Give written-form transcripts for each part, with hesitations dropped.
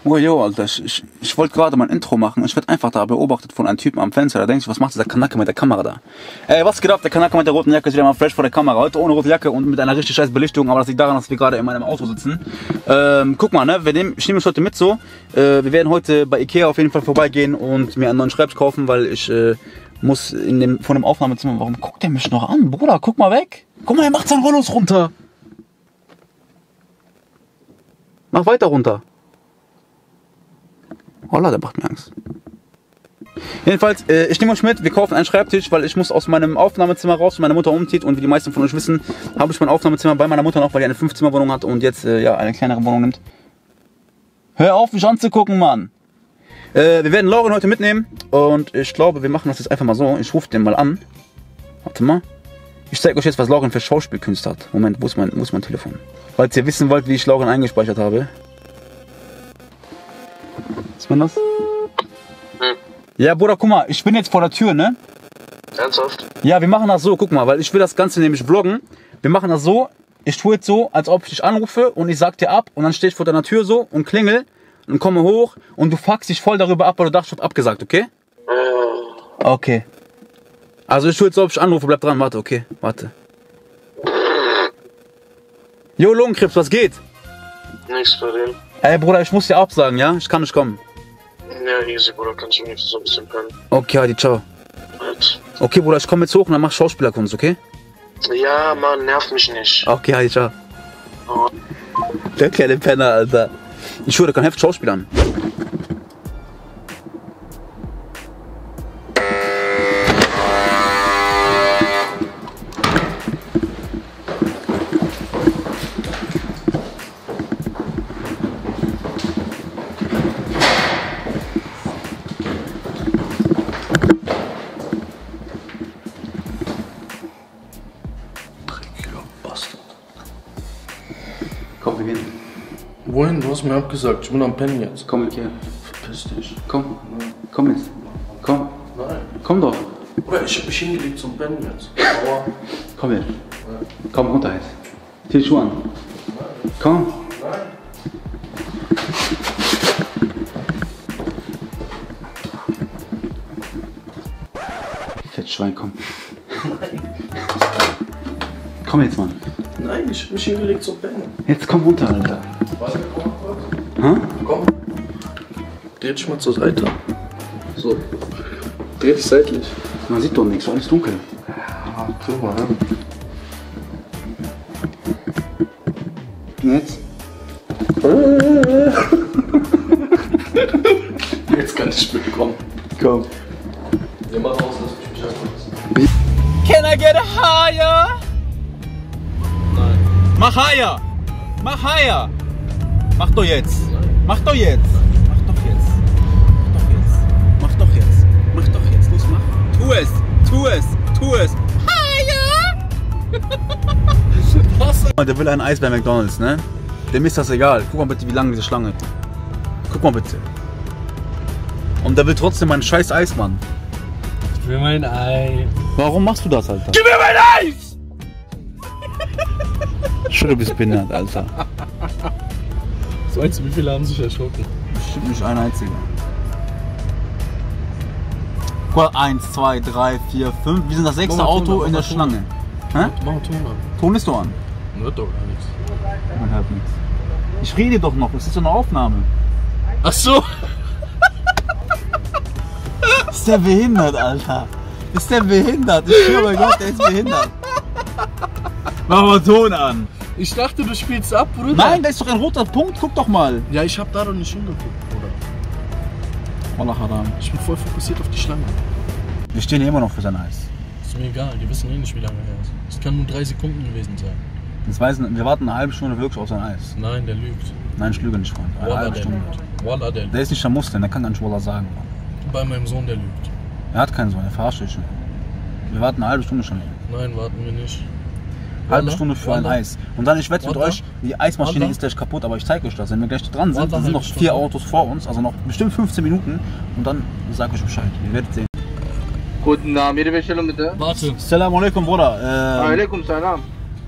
Oh jo, Alter, ich wollte gerade mein Intro machen. Ich werde einfach da beobachtet von einem Typen am Fenster. Da denke ich, was macht dieser Kanacke mit der Kamera da? Was geht ab? Der Kanacke mit der roten Jacke ist wieder mal fresh vor der Kamera. Heute ohne rote Jacke und mit einer richtig scheiß Belichtung. Aber das liegt daran, dass wir gerade in meinem Auto sitzen. Guck mal, ne? Ich nehme mich heute mit so. Wir werden heute bei Ikea auf jeden Fall vorbeigehen und mir einen neuen Schreibtisch kaufen, weil ich muss von dem Aufnahmezimmer. Warum guckt der mich noch an? Bruder, guck mal weg. Guck mal, er macht seinen Rollos runter. Mach weiter runter. Holla, der macht mir Angst. Jedenfalls, ich nehme euch mit, wir kaufen einen Schreibtisch, weil ich muss aus meinem Aufnahmezimmer raus, wenn meine Mutter umzieht. Und wie die meisten von euch wissen, habe ich mein Aufnahmezimmer bei meiner Mutter noch, weil die eine 5-Zimmer-Wohnung hat und jetzt ja eine kleinere Wohnung nimmt. Hör auf, mich anzugucken, Mann. Wir werden Lauren heute mitnehmen und ich glaube, wir machen das jetzt einfach mal so. Ich rufe den mal an. Warte mal. Ich zeige euch jetzt, was Lauren für Schauspielkünste hat. Moment, wo ist mein Telefon? Falls ihr wissen wollt, wie ich Lauren eingespeichert habe. Ist man das? Ja, Bruder, guck mal, ich bin jetzt vor der Tür, ne? Ernsthaft? Ja, wir machen das so, guck mal, weil ich will das Ganze nämlich vloggen. Wir machen das so, ich tue jetzt so, als ob ich dich anrufe und ich sag dir ab und dann stehe ich vor deiner Tür so und klingel und komme hoch und du fuckst dich voll darüber ab, weil du dachtest, ich hab abgesagt, okay? Okay. Also ich tue jetzt so, ob ich anrufe, bleib dran, warte, okay, warte. Jo, Lungenkrebs, was geht? Nichts bei dem. Ey, Bruder, ich muss dir absagen, ja? Ich kann nicht kommen. Ja, easy, Bruder, kannst du nicht so ein bisschen pennen. Okay, Hadi, ciao. Okay, Bruder, ich komme jetzt hoch und dann mach Schauspielerkunst, okay? Ja, Mann, nerv mich nicht. Okay, Hadi, ciao. Oh. Der kleine Penner, Alter. Ich schwöre, der kann heftig Schauspielern. Komm, wir gehen. Wohin? Du hast mir abgesagt. Ich bin am Pennen jetzt. Komm mit hier. Verpiss dich. Komm. Komm jetzt. Komm. Nein. Komm doch. Bruder, ich hab mich hingelegt zum Pennen jetzt. Aua. Komm her. Komm runter jetzt. Zieh die Schuhe an. Komm. Nein. Fettschwein, komm. Komm jetzt, Mann. Nein, ich hab mich hingelegt zum Pennen. Jetzt komm runter, Alter. Warte, komm kurz. Hä? Komm. Dreh dich mal zur Seite. So. Dreh dich seitlich. Man sieht doch nichts, alles dunkel. Ja, tu mal, ne? Jetzt? Jetzt kann ich mitkommen. Komm. Ja, mach aus, lass mich anfassen. Can I get higher? Nein. Mach higher! Mach higher! Mach doch jetzt! Mach doch jetzt! Mach doch jetzt! Mach doch jetzt! Mach doch jetzt! Los, mach! Tu es! Tu es! Tu es! Higher! Was? Der will ein Eis bei McDonald's, ne? Dem ist das egal. Guck mal bitte, wie lang diese Schlange ist. Guck mal bitte. Und der will trotzdem mein scheiß Eis, Mann. Ich will mein Ei. Warum machst du das, Alter? Gib mir mein Eis! Schön, du bist behindert, Alter. Was meinst du, wie viele haben sich erschrocken? Bestimmt nicht ein einziger. Guck mal, 1, 2, 3, 4, 5. Wir sind das 6. Auto in der Schlange. Hä? Mach mal Ton an. Ton ist doch an. Hört doch gar nichts. Man hört nichts. Ich rede doch noch, das ist so eine Aufnahme. Ach so! Ist der behindert, Alter? Ist der behindert? Ich schwöre bei Gott, der ist behindert. Mach mal Ton an. Ich dachte, du spielst ab, Bruder. Nein, da ist doch ein roter Punkt, guck doch mal. Ja, ich hab da doch nicht hingeguckt, Bruder. Wallah haram. Ich bin voll fokussiert auf die Schlange. Wir stehen hier immer noch für sein Eis. Ist mir egal, die wissen eh nicht, wie lange her ist. Es kann nur 3 Sekunden gewesen sein. Wir warten eine halbe Stunde wirklich auf sein Eis. Nein, der lügt. Nein, ich lüge nicht, Freund. Eine Wallah, halbe der Stunde. lügt. Wallah, der lügt. Der ist nicht der Muslim, der kann gar nicht Wallah sagen. Mann. Bei meinem Sohn, der lügt. Er hat keinen Sohn, er verarscht dich schon. Wir warten eine halbe Stunde schon. Nein, warten wir nicht. Halbe Wallah, Stunde für ein Wallah. Eis. Und dann, ich wette mit Wallah. euch, die Eismaschine Wallah. ist gleich kaputt, aber ich zeige euch das. Wenn wir gleich dran sind, Wallah, sind noch halbe 4 Stunde. Autos vor uns, also noch bestimmt 15 Minuten. Und dann sag ich euch Bescheid. Ihr werdet sehen. Guten Abend, jede Bestellung bitte. Warte. Assalamu alaikum, Bruder. Alaikum salam.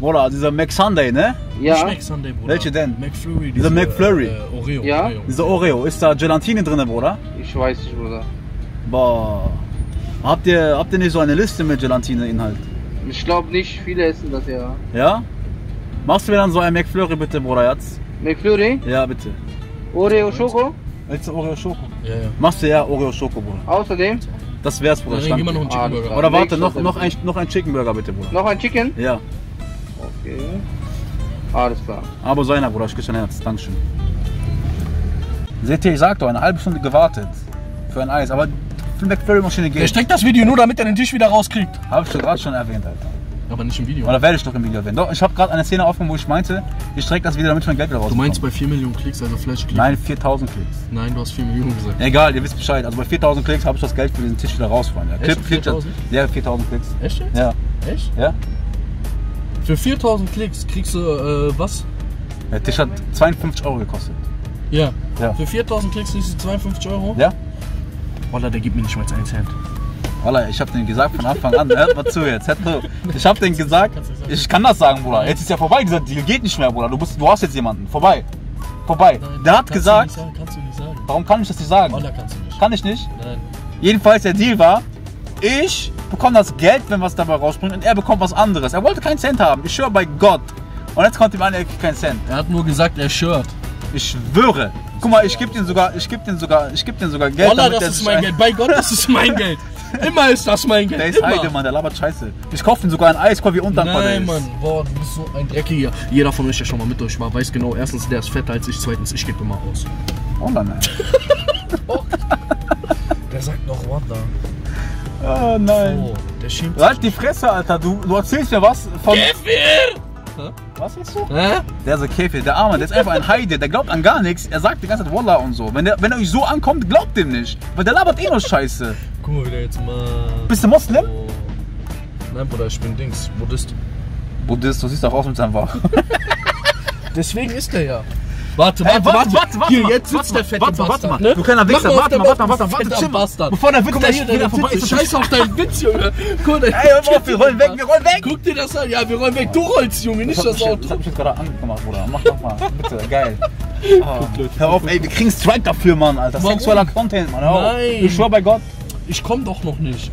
Bruder, dieser McSunday, ne? Nicht Ja. McSunday, Bruder. Welche denn? McFlurry. Dieser McFlurry. Oreo. Ja. Oreo. Dieser Oreo, ist da Gelatine drin, Bruder? Ich weiß nicht, Bruder. Boah. Habt ihr nicht so eine Liste mit Gelatine-Inhalt? Ich glaube nicht, viele essen das ja. Ja? Machst du mir dann so ein McFlurry bitte, Bruder, jetzt? McFlurry, Ja, bitte. Oreo Schoko, Willst du Oreo Schoko? Ja, ja. Machst du ja Oreo Schoko, Bruder. außerdem Das wär's, Bruder. Dann gib mal noch einen Ah, Chicken Burger. Oder warte, Nächstes noch ein Chicken Burger bitte, Bruder. noch ein Chicken. Ja. Okay. Alles klar. Aber so einer, Bruder, ich küsse dein Herz. Dankeschön. Seht ihr, ich sag doch, eine halbe Stunde gewartet. Für ein Eis. Aber für eine McFlurry-Maschine Der geht. streckt das Video nur, damit er den Tisch wieder rauskriegt. Hab ich doch gerade schon erwähnt, Alter. Aber nicht im Video. Oder werde ich doch im Video erwähnen. Doch, ich habe gerade eine Szene aufgenommen, wo ich meinte, ich strecke das wieder, damit ich mein Geld wieder Du rausbekomme. meinst bei 4 Millionen Klicks, also Flash-Klicks? Nein, 4000 Klicks. Nein, du hast 4 Millionen gesagt. Egal, ihr wisst Bescheid. Also bei 4000 Klicks habe ich das Geld für diesen Tisch wieder raus, Freunde. Echt? 4000? Ja, 4000 Klicks. Echt jetzt? Ja. Echt? Ja. Für 4000 Klicks kriegst du, was? Der Tisch hat 52 Euro gekostet. Ja. Ja. Für 4000 Klicks kriegst du 52 Euro? Ja? Wallah, der gibt mir nicht mal 1 Cent. Wallah, ich hab denen gesagt von Anfang an, hört mal zu jetzt. Ich hab denen gesagt, ich kann das sagen, Bruder. Jetzt ist ja vorbei, dieser Deal geht nicht mehr, Bruder. Du hast jetzt jemanden. Vorbei. Vorbei. Nein, Der hat kannst gesagt, Du nicht sagen, kannst du nicht sagen. warum kann ich das nicht sagen? Wallah, kannst du nicht. Kann ich nicht? Nein. Jedenfalls der Deal war, ich bekomme das Geld, wenn was dabei rausspringt, und er bekommt was anderes. Er wollte keinen Cent haben, ich schwöre bei Gott. Und jetzt kommt ihm an, er kriegt keinen Cent. Er hat nur gesagt, er shirt. Ich schwöre. Guck mal, ich geb den sogar Geld. Wallah, damit das der ist sich mein ein- Geld. Bei Gott, das ist mein Geld. Immer ist das mein Geld. Der ist Immer. Heide, Mann, der labert Scheiße. Ich kauf den sogar ein Eis, guck wie undankbar der Nein, ist. Mann, boah, du bist so ein Dreckiger. Jeder von euch, der schon mal mit euch war, weiß genau, erstens, der ist fetter als ich, zweitens, ich gebe immer aus. Oh nein. Der sagt noch Wanda. Oh nein. Oh, der schämt sich. Halt die Fresse, Alter, du erzählst mir was von... Kefir! Was willst du? Hä? Der ist so Käfig, der Arme, der ist einfach ein Heide, der glaubt an gar nichts. Er sagt die ganze Zeit Wallah und so. Wenn er euch so ankommt, glaubt dem nicht. Weil der labert eh nur Scheiße. Guck mal, wie der jetzt mal. Bist du Moslem? Oh. Nein, Bruder, ich bin Dings, Buddhist. Buddhist, du siehst doch aus mit seinem Wach. Deswegen ist der ja. Warte, Ey, warte. Hier, mal, jetzt sitzt der fette warte Bastard, mal. ne? Du kleiner Wichser, Mach mal auf warte der mal, Box, warte, fetter chill mal. Bastard. Bevor der Witz Guck mal gleich hier, wieder der vorbei Witz. ist. Scheiß auf deinen Witz, Junge. Guck, Ey, hör mal auf, wir rollen weg, wir rollen weg. Guck dir das an. Ja, wir rollen weg. Du rollst, Junge, nicht das Das Auto. hab ich jetzt gerade angemacht, Bruder. Mach doch mal, bitte, geil. Oh, hör auf, ey, wir kriegen Strike dafür, Mann, Alter. Warum? Sexueller Content, Mann. Hör auf. Nein. Ich schwör bei Gott. Ich komm doch noch nicht.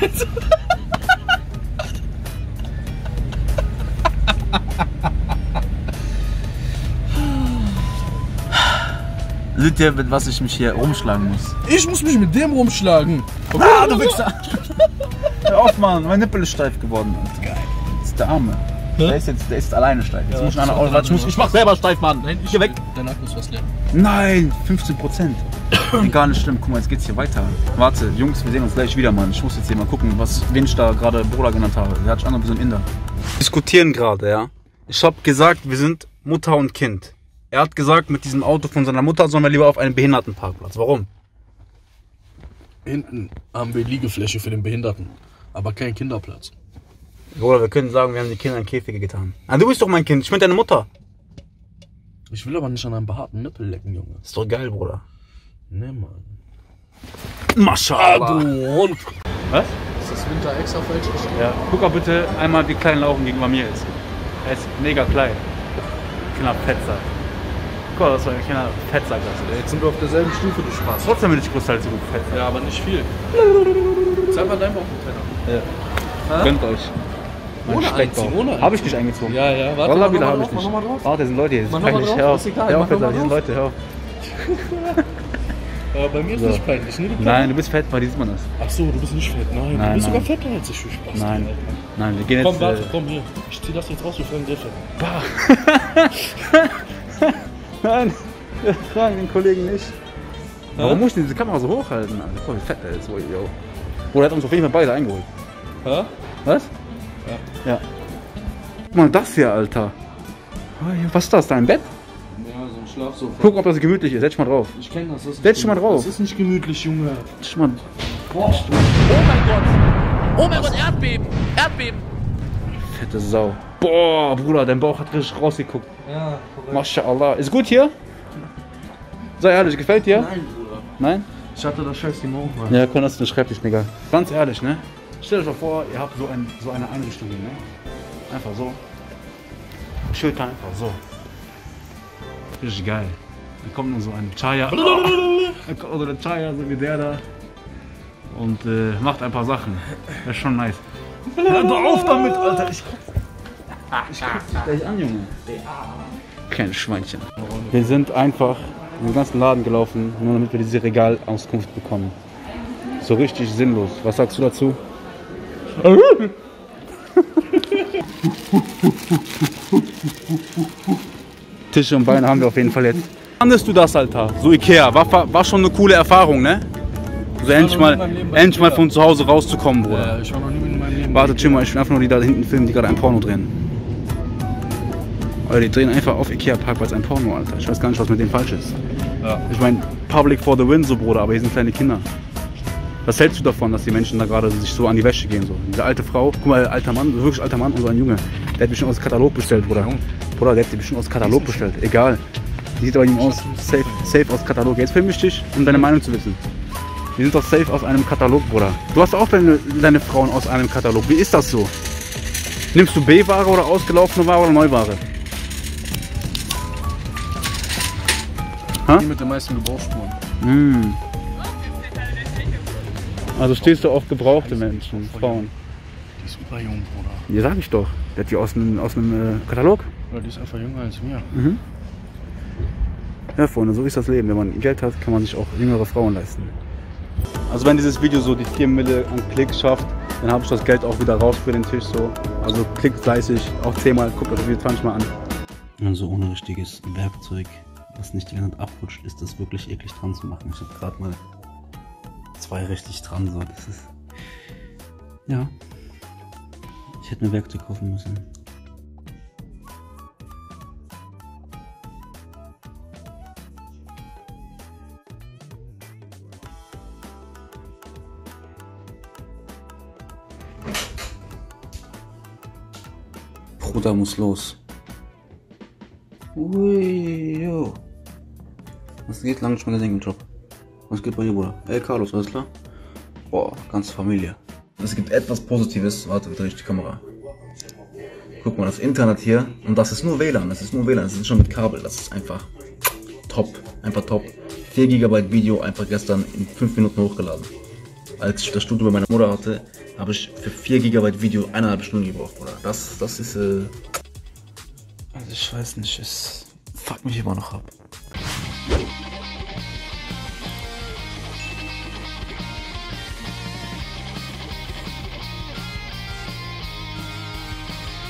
Seht ihr, mit was ich mich hier rumschlagen muss? Ich muss mich mit dem rumschlagen. Okay, Ah, du Wichser! Hör auf, Mann, mein Nippel ist steif geworden, Alter. Geil. Das ist der Arme. Der ist alleine steif. Jetzt Ja, muss ich einer das ist warte, ich mach selber steif, Mann. Nein, Geh weg. Dein Akku ist fast leer. Nein, 15%. Gar nicht schlimm. Guck mal, jetzt geht's hier weiter. Warte, Jungs, wir sehen uns gleich wieder, Mann. Ich muss jetzt hier mal gucken, wen ich da gerade Bruder genannt habe. Der hat sich angefangen wie so ein Inder. Wir diskutieren gerade, ja. Ich habe gesagt, wir sind Mutter und Kind. Er hat gesagt, mit diesem Auto von seiner Mutter sollen wir lieber auf einen Behindertenparkplatz. Warum? Hinten haben wir Liegefläche für den Behinderten, aber kein Kinderplatz. Bruder, wir können sagen, wir haben die Kinder in Käfige getan. Ah, du bist doch mein Kind, ich bin deine Mutter. Ich will aber nicht an einem behaarten Nippel lecken, Junge. Ist doch geil, Bruder. Ne, Mann. Maschallah. du Hund. Was? Ist das Winter extra falsch? Ja. Guck mal bitte einmal, wie klein Laufen gegenüber mir ist. Er ist mega klein. Kleiner Fetzer. Guck mal, das war ein kleiner Fetzer. Jetzt sind wir auf derselben Stufe, du Spaß. Trotzdem bin ich größer als du, Fetzer. Ja, aber nicht viel. Zeig mal deinen Bauch, Ja. Gönnt euch. Ohne einziehen, ohne Habe ich dich eingezogen? Ja, ja, warte. Wallah, mach wieder noch habe mal ich drauf, nicht. mach noch mal drauf. Warte, sind Leute hier. Mach noch mal Peinlich. drauf, Hör auf, ist egal, hör mach auf, noch mal hier sind drauf. Leute, hör auf. Aber bei mir ist So. nicht peinlich, ne? Du Nein, du bist fett, bei dir sieht man das. Ach so, du bist nicht fett. Nein, Nein, du bist nein. sogar fetter als ich. Für Spaß. Nein, Alter. nein, wir gehen jetzt. Komm, warte, komm hier. Ich zieh das jetzt aus, wir fragen Griffin. Nein, wir fragen den Kollegen nicht. Warum muss ich diese Kamera so hochhalten? Alter? Guck mal, wie fett der ist. Yo. Oder hat uns auf jeden Fall beide eingeholt. Hä? Was? Ja. Guck mal, das hier, Alter. Oh, ja, was ist das? Dein Bett? Ja, so ein Schlafsofa. Guck, ob das gemütlich ist. Setz dich mal drauf. Ich kenn das. Setz dich mal drauf. Das ist nicht gemütlich, Junge. Setz dich mal. Boah, Oh mein Gott, Erdbeben! Erdbeben! Fette Sau. Boah, Bruder, dein Bauch hat richtig rausgeguckt. ja, korrekt. Mashallah. Ist gut hier? Sei ehrlich, gefällt dir? Nein, Bruder. Nein? Ich hatte das scheiß Ding auch mal. Ja, komm, das ist ein Schreibtisch, Digga. Ganz ehrlich, ne? Stellt euch mal vor, ihr habt so eine Einrichtung hier, ne? Einfach so. chillt da einfach so. Richtig geil. Da kommt nur so ein Chaya. Da kommt so der Chaya, so wie der da. Und macht ein paar Sachen. Das ist schon nice. Hör doch auf damit, Alter. Ich guck dich gleich an, Junge. Kleines Schweinchen. Wir sind einfach in den ganzen Laden gelaufen, nur damit wir diese Regalauskunft bekommen. So richtig sinnlos. Was sagst du dazu? Tische und Beine haben wir auf jeden Fall jetzt. Fandest du das, Alter? So Ikea, war schon eine coole Erfahrung, ne? So endlich mal von zu Hause rauszukommen, Bruder. Ich war noch nie in meinem Leben. Warte, chill mal, ich will einfach nur die da hinten filmen, die gerade ein Porno drehen. Alter, die drehen einfach auf Ikea Parkplatz ein Porno, Alter. Ich weiß gar nicht, was mit denen falsch ist. Ja. Ich meine, Public for the win, so Bruder, aber hier sind kleine Kinder. Was hältst du davon, dass die Menschen da gerade sich so an die Wäsche gehen? So? Diese alte Frau, guck mal, alter Mann, wirklich alter Mann und so ein Junge. Der hat bestimmt aus dem Katalog bestellt, Bruder. Bruder, der hat die bestimmt aus dem Katalog bestellt. Egal. Die sieht aber ihm aus. Safe aus Katalog. Jetzt film ich dich, um deine Meinung zu wissen. Die sind doch safe aus einem Katalog, Bruder. Du hast auch deine Frauen aus einem Katalog. Wie ist das so? Nimmst du B-Ware oder ausgelaufene Ware oder Neuware? Die mit den meisten Gebrauchsspuren. Mm. Also stehst du auf gebrauchte Menschen, Frauen. Die ist super jung, Bruder. Ja, sag ich doch. Der hat die aus einem Katalog. Oder die ist einfach jünger als mir. Mhm. Ja, Freunde, so ist das Leben. Wenn man Geld hat, kann man sich auch jüngere Frauen leisten. Also wenn dieses Video so die 4 Mille an Klicks schafft, dann habe ich das Geld auch wieder raus für den Tisch so. Also klickt fleißig, auch 10-mal, guckt euch das Video 20 Mal an. Also ohne richtiges Werkzeug, was nicht die ganze Zeit abrutscht, ist das wirklich eklig dran zu machen. Ich habe gerade mal 2 richtig dran, so. Das ist... Ja. Ich hätte mir Werkzeug kaufen müssen. Bruder muss los. Ui, jo. Was geht? Lange nicht mehr gesehen im Job. Was geht bei dir, Bruder? Ey, Carlos, alles klar? Boah, ganze Familie. Es gibt etwas Positives. Warte, drehe ich die Kamera. Guck mal, das Internet hier. Und das ist nur WLAN. Das ist nur WLAN. Das ist schon mit Kabel. Das ist einfach top. Einfach top. 4 GB Video einfach gestern in 5 Minuten hochgeladen. Als ich das Studio bei meiner Mutter hatte, habe ich für 4 GB Video 1,5 Stunden gebraucht, Bruder. Das ist also ich weiß nicht, es fuckt mich immer noch ab.